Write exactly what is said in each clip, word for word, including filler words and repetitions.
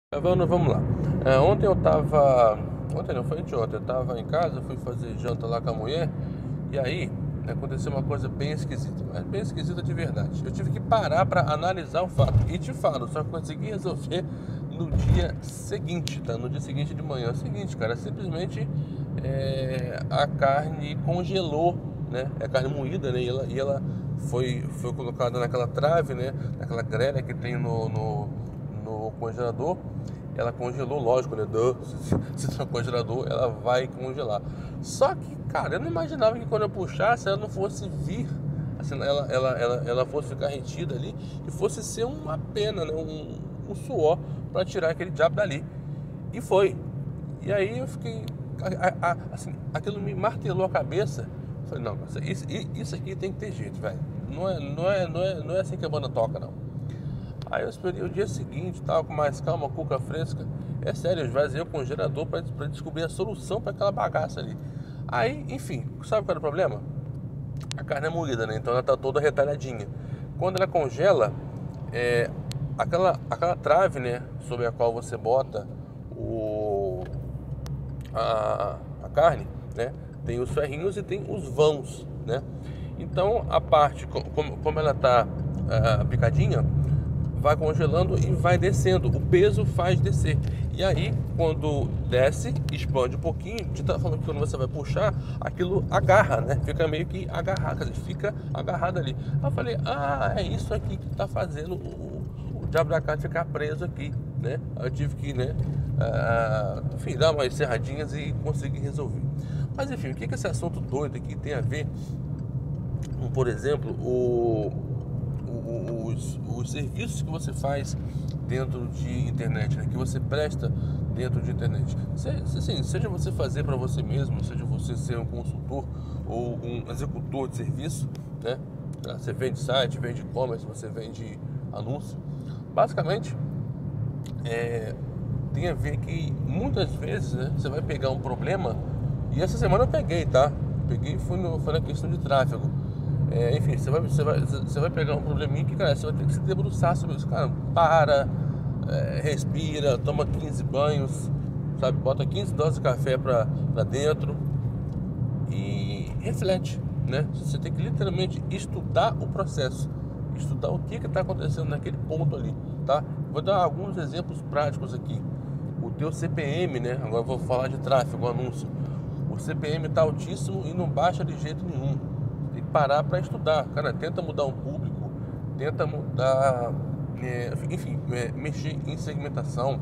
Vamos, vamos lá. É, ontem eu tava. Ontem não, foi anteontem. Eu tava em casa, fui fazer janta lá com a mulher. E aí aconteceu uma coisa bem esquisita, mas bem esquisita de verdade. Eu tive que parar para analisar o fato. E te falo, só consegui resolver no dia seguinte, tá? No dia seguinte de manhã. É o seguinte, cara, simplesmente é, a carne congelou, né? É carne moída, né? E ela, e ela foi, foi colocada naquela trave, né? Naquela grelha que tem no, no, no congelador. Ela congelou, lógico, né? Duh. Se tá no congelador, ela vai congelar. Só que, cara, eu não imaginava que quando eu puxasse, ela não fosse vir, assim, ela, ela, ela, ela fosse ficar retida ali e fosse ser uma pena, né? Um, um suor para tirar aquele diabo dali. E foi. E aí eu fiquei, a- a- assim, aquilo me martelou a cabeça. Falei, não, isso, isso aqui tem que ter jeito, velho. Não é, não, é, não, é, não é assim que a banda toca, não. Aí eu esperei o dia seguinte, tava com mais calma, cuca fresca. É sério, eu esvaziei o congelador para descobrir a solução para aquela bagaça ali. Aí, enfim, sabe qual era o problema? A carne é moída, né? Então ela tá toda retalhadinha. Quando ela congela, é, aquela, aquela trave, né? Sobre a qual você bota o, a, a carne, né? Tem os ferrinhos e tem os vãos, né? Então a parte, como, como ela tá ah, picadinha, vai congelando e vai descendo. O peso faz descer. E aí, quando desce, expande um pouquinho. A gente tá falando que quando você vai puxar, aquilo agarra, né? Fica meio que agarrado, quer dizer, fica agarrado ali. Aí eu falei, ah, é isso aqui que tá fazendo o, o diabo da carne ficar preso aqui, né? Aí eu tive que, né, ah, enfim, dar umas serradinhas e conseguir resolver. Mas enfim, o que que esse assunto doido aqui tem a ver com, por exemplo, o os, os serviços que você faz dentro de internet, né? Que você presta dentro de internet. Se, assim, seja você fazer para você mesmo, seja você ser um consultor ou um executor de serviço, né? Você vende site, vende e-commerce, você vende anúncio. Basicamente, é, tem a ver que muitas vezes, né, você vai pegar um problema, e essa semana eu peguei, tá? Peguei e fui, no, foi na questão de tráfego. É, enfim, você vai, você, vai, você vai pegar um probleminha que, cara, você vai ter que se debruçar sobre isso. Cara, para, é, respira, toma quinze banhos, sabe? Bota quinze doses de café pra, pra dentro e reflete, né? Você tem que literalmente estudar o processo, estudar o que que tá acontecendo naquele ponto ali, tá? Vou dar alguns exemplos práticos aqui. O teu C P M, né? Agora eu vou falar de tráfego, anúncio. O C P M tá altíssimo e não baixa de jeito nenhum. Tem que parar para estudar. Cara, tenta mudar um público, tenta mudar, é, enfim, é, mexer em segmentação,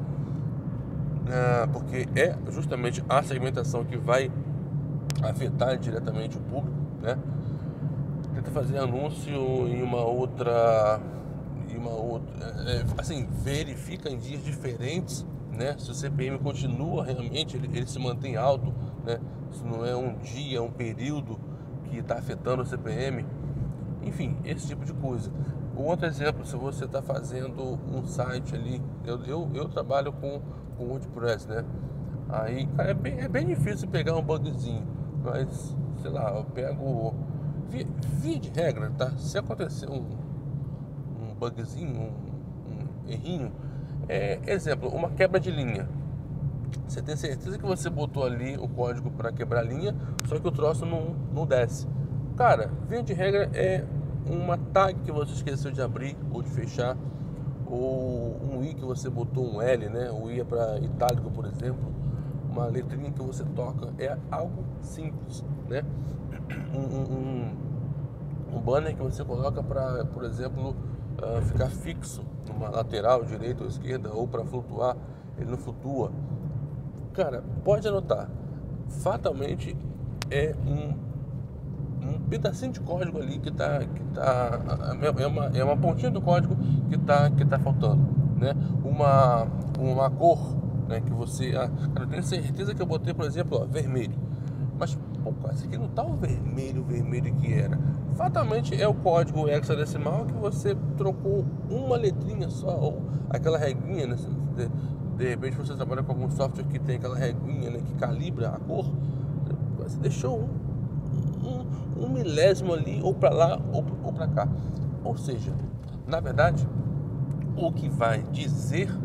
é, porque é justamente a segmentação que vai afetar diretamente o público, né? Tenta fazer anúncio em uma outra, em uma outra, é, é, assim, verifica em dias diferentes, né? Se o C P M continua realmente, ele, ele se mantém alto, né? Se não é um dia, um período que está afetando o C P M, enfim, esse tipo de coisa. Um outro exemplo, se você está fazendo um site ali, eu, eu, eu trabalho com, com WordPress, né? Aí, cara, é bem, é bem difícil pegar um bugzinho, mas, sei lá, eu pego, via, via de regra, tá? Se acontecer um, um bugzinho, um, um errinho, é, exemplo, uma quebra de linha. Você tem certeza que você botou ali o código para quebrar a linha, só que o troço não, não desce. Cara, via de regra é uma tag que você esqueceu de abrir ou de fechar, ou um i que você botou um L, né? O i é para itálico, por exemplo. Uma letrinha que você toca. É algo simples, né? Um, um, um, um banner que você coloca para, por exemplo, uh, ficar fixo numa lateral, direita ou esquerda, ou para flutuar, ele não flutua. Cara, pode anotar, fatalmente é um, um pedacinho de código ali que tá, que tá é uma, é uma pontinha do código que tá, que tá faltando, né? Uma, uma cor, né, que você, ah, cara, eu tenho certeza que eu botei, por exemplo, ó, vermelho, mas, pô, cara, isso aqui não tá o vermelho, vermelho que era. Fatalmente é o código hexadecimal que você trocou uma letrinha só, ou aquela regrinha, né? De, de repente você trabalha com algum software que tem aquela regrinha, né, que calibra a cor. Você deixou um, um, um milésimo ali, ou para lá, ou, ou para cá. Ou seja, na verdade, o que vai dizer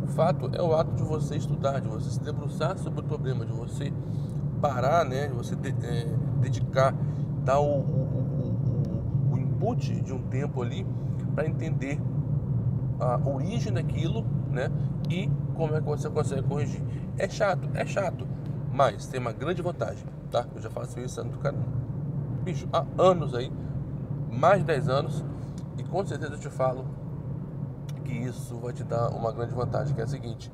O fato é o ato de você estudar, de você se debruçar sobre o problema, de você parar, né, de você de, é, dedicar, dar o, o, o, o input de um tempo ali para entender a origem daquilo, né, e como é que você consegue corrigir. É chato, é chato, mas tem uma grande vantagem, tá? Eu já faço isso há, bicho, há anos aí, mais de dez anos, e com certeza eu te falo que isso vai te dar uma grande vantagem, que é a seguinte: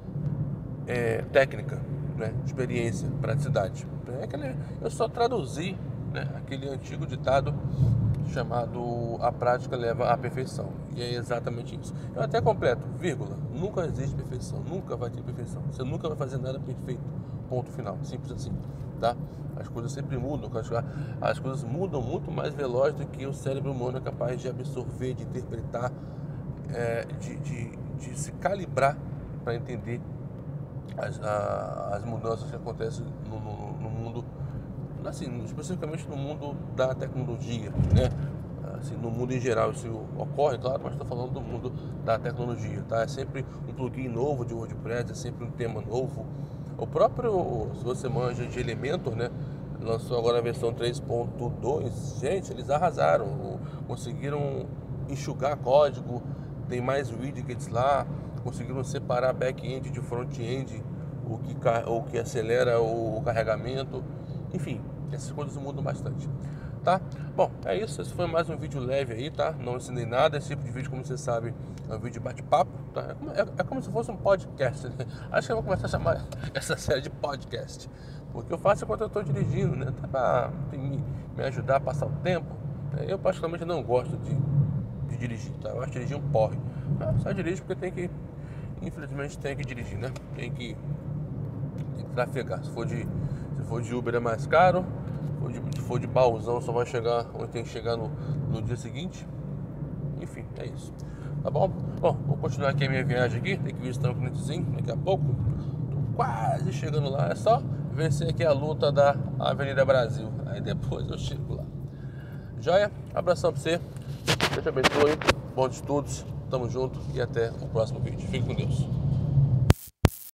é, técnica, né, experiência, praticidade. É aquele, eu só traduzi, né, aquele antigo ditado chamado "a prática leva à perfeição", e é exatamente isso. Eu até completo, vírgula, nunca existe perfeição, nunca vai ter perfeição, você nunca vai fazer nada perfeito, ponto final, simples assim, tá? As coisas sempre mudam, as coisas mudam muito mais veloz do que o cérebro humano é capaz de absorver, de interpretar, é, de, de, de se calibrar para entender as, a, as mudanças que acontecem no, no, no mundo, assim, especificamente no mundo da tecnologia, né? Assim, no mundo em geral isso ocorre, claro, mas estou falando do mundo da tecnologia, tá? É sempre um plugin novo de WordPress, é sempre um tema novo. O próprio, se você manja de Elementor, né, lançou agora a versão três ponto dois, gente, eles arrasaram, conseguiram enxugar código, tem mais widgets lá, conseguiram separar back-end de front-end, o que, o que acelera o carregamento, enfim, essas coisas mudam bastante, tá? Bom, é isso, esse foi mais um vídeo leve aí, tá? Não ensinei nada, esse tipo de vídeo, como você sabe, é um vídeo de bate-papo, tá? É como, é, é como se fosse um podcast, né? Acho que eu vou começar a chamar essa série de podcast, porque eu faço enquanto eu estou dirigindo, né? Tá pra me, me ajudar a passar o tempo. Eu particularmente não gosto de, de dirigir, tá? Eu acho que dirigir um porre. Ah, só dirige porque tem que, infelizmente tem que dirigir, né? Tem que, tem que trafegar. Se for de, se for de Uber é mais caro, se for de baúzão só vai chegar onde tem que chegar no, no dia seguinte. Enfim, é isso. Tá bom? Bom, vou continuar aqui a minha viagem aqui. Tem que visitar um clientezinho daqui a pouco. Tô quase chegando lá. É só vencer aqui a luta da Avenida Brasil. Aí depois eu chego lá. Joia? Abração pra você. Deus te abençoe. Bons estudos. Tamo junto e até o próximo vídeo. Fique com Deus.